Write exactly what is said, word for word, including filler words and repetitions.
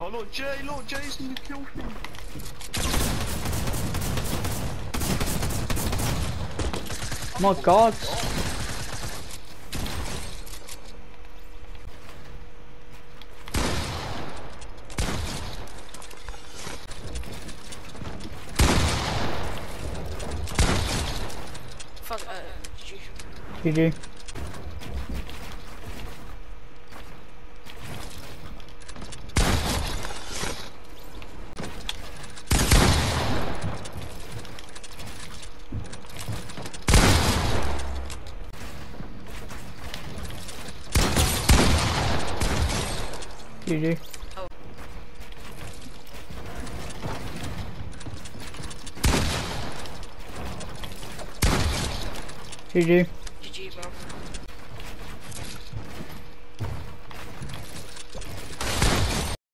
Oh look, Jay, look, Jay's in the kill thing. My God. Fuck, uh, G G. G G. Oh. G G.